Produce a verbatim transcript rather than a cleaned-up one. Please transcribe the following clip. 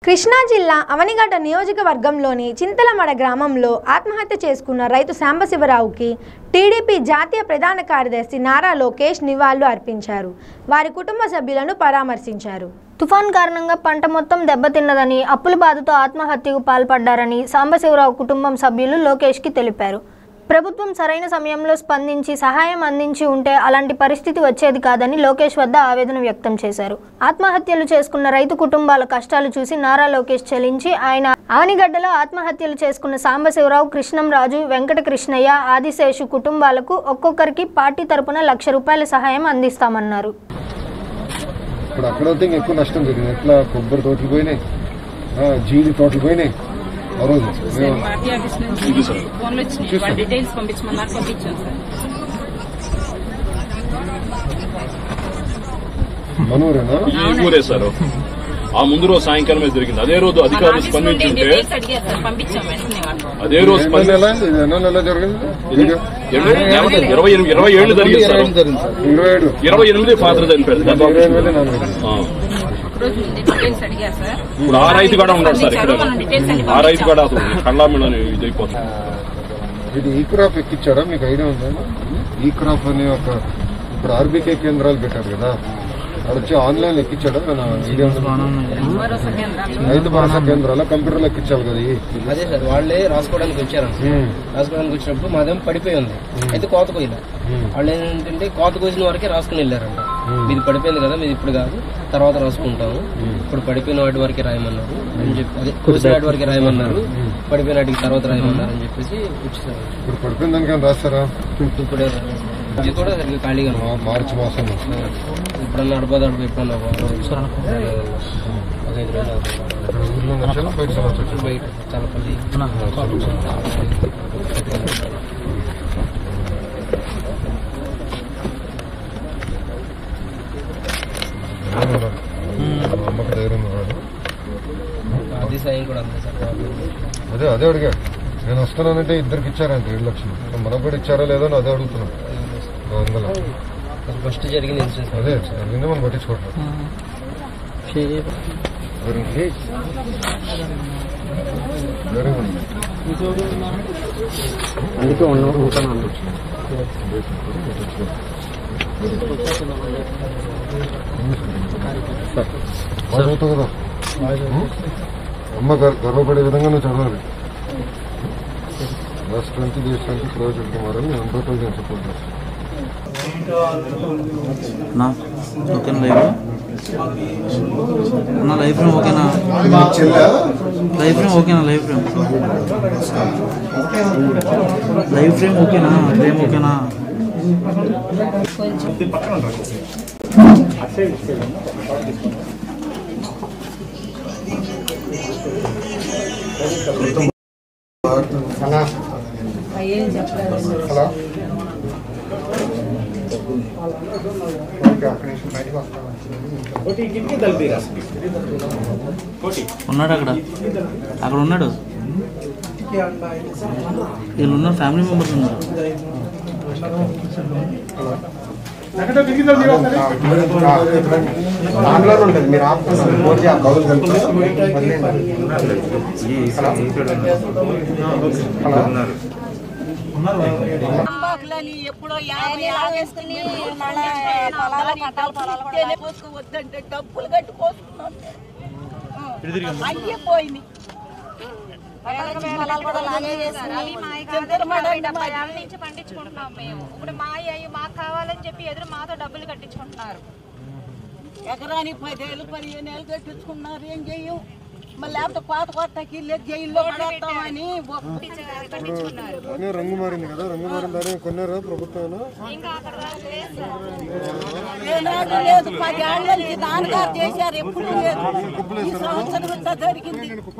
కృష్ణా జిల్లా అవనిగడ్డ నియోజకవర్గంలోని చింతలమడ గ్రామంలో ఆత్మహత్య చేసుకున్న రైతు సాంబశివరావుకి టీడీపీ జాతీయ ప్రధాన కార్యదర్శి నారా లోకేష్ నివాళులు అర్పించారు. వారి కుటుంబ సభ్యులను పరామర్శించారు. తుఫాన్ కారణంగా పంట మొత్తం దెబ్బతిన్నదని, అప్పుల బాధతో ఆత్మహత్యకు పాల్పడ్డారని సాంబశివరావు కుటుంబం సభ్యులు లోకేష్కి తెలిపారు. ప్రభుత్వం సరైన సమయంలో స్పందించి సహాయం అందించి ఉంటే అలాంటి పరిస్థితి వచ్చేది కాదని లోకేష్ వద్ద ఆవేదన వ్యక్తం చేశారు. ఆత్మహత్యలు చేసుకున్న రైతు కుటుంబాల కష్టాలు చూసి నారా లోకేష్ చలించి ఆయన అవనిగడ్డలో ఆత్మహత్యలు చేసుకున్న సాంబశివరావు, కృష్ణంరాజు, వెంకట కృష్ణయ్య, ఆదిశేషు కుటుంబాలకు ఒక్కొక్కరికి పార్టీ తరపున లక్ష రూపాయల సహాయం అందిస్తామన్నారు. ఇప్పుడు అక్కడ ఎక్కువ నష్టం జరిగింది. ఎట్లా కొబ్బరి తోటలు పోయినాయి, జీడి తోటలు పోయినాయి. పార్టీ ఆఫీస్ నుంచి ఫోన్లు వచ్చినాయి, వాళ్ళ డీటెయిల్స్ పంపించమన్నారు, పంపించాను సార్. మనూరే సార్. ఆ ముందు రోజు సాయంకాలమే జరిగింది. అదే రోజు అధికారులు స్పందించుంటే అదే రోజు ఇరవై ఇరవై ఏళ్ళు జరిగింది సార్. ఇరవై ఎనిమిది ఫాదర్ చనిపోయారు. ఇప్పుడు ఆ రైతు కూడా ఉన్నాడు సార్ ఇక్కడ. ఆ రైతు కూడా అసలు కళ్ళామిళ్ళ ఇదైపోతుంది. ఇది ఈ క్రాప్ ఎక్కిచ్చారా? మీకు ఐడియా ఉందా? ఈ క్రాప్ అనే ఒక ఇప్పుడు ఆర్బీకే కేంద్రాలు పెట్టారు కదా, అది వచ్చి ఆన్లైన్ ఎక్కించాడా? రైతు భరోసా కేంద్రాల కంప్యూటర్లో ఎక్కించాలి కదా. అదే సార్, వాళ్ళే రాసుకోవడానికి వచ్చారు. రాసుకోవడానికి వచ్చినప్పుడు మాదేమో పడిపోయి ఉంది, అయితే కోత కోయలే. వాళ్ళు ఏంటంటే కోత కోసిన వరకే రాసుకుని వెళ్ళారంట. మీది పడిపోయింది కదా, మీది ఇప్పుడు కాదు, తర్వాత రాసుకుంటాము, ఇప్పుడు పడిపోయిన వాటి వరకే రాయమన్నారు అని చెప్పి, అదే కోసిన వాటి వరకే రాయమన్నారు, పడిపోయిన వాటికి తర్వాత రాయమన్నారు అని చెప్పేసి వచ్చేసారు. ఇప్పుడు పడిపోయిన దానికి రాస్తారా? ఇప్పుడే ఇది కూడా సరిగ్గా ఖాళీగా మార్చి మాసం ఎప్పుడన్నా అడపదు అడప ఎప్పుడన్నా బయట చాలా పల్లి అమ్మకి ధైర్యం అది సాయం కూడా అంతే సార్. అదే అదే అడిగా నేను వస్తున్నానంటే ఇద్దరికి ఇచ్చారంటే ఏడు లక్షలు మనకు కూడా ఇచ్చారా లేదో అదే అడుగుతున్నాను. వందల ఫస్ట్ జరిగింది ఇన్సిడెంట్ అదే జరిగింది, మనం పట్టించుకోవట్లేదు. అందుకే ఉంటాను. చదువుతావు కదా, అమ్మ గర్వపడే విధంగా నువ్వు చదవాలి. రాష్ట్రానికి దేశానికి ప్రయోజనం కుమారని నేను హండ్రెడ్ పర్సెంట్ సపోర్ట్ చేస్తాను. లైఫ్ ఫ్రేమ్ ఓకేనా? లైఫ్ ఫ్రేమ్ ఓకేనా? లైఫ్ ఫ్రేమ్ లైఫ్ ఫ్రేమ్ ఓకేనా? ఫ్రేమ్ ఓకేనా? ఉన్నాడు అక్కడ, అక్కడ ఉన్నాడు. వీళ్ళు ఉన్నారు, ఫ్యామిలీ మెంబర్స్ ఉన్నారు. ఉంటుంది మీరు ఎప్పుడో వద్దంటే డబ్బులు కట్టి పోసుకున్నాం, అయ్యిపోయింది. పండించుకుంటున్నాం మేము. ఇప్పుడు మా అయ్యి మాకు కావాలని చెప్పి ఎదురు మాతో డబ్బులు కట్టించుకుంటున్నారు. ఎకరానికి పదేళ్ళు పదిహేను ఏళ్ళు కట్టించుకున్నారు. ఏం చెయ్యం మళ్ళీ, లేకపోతే కోత కొత్తకి జైల్లో పడేస్తామని రంగు మారింది కదా. రంగు మారిన దాన్ని కొన్నారా ప్రభుత్వం? లేదు, పది ఏళ్ళ నుంచి దానిగా చేశారు, ఎప్పుడు లేదు. ఈ సంవత్సరం జరిగింది.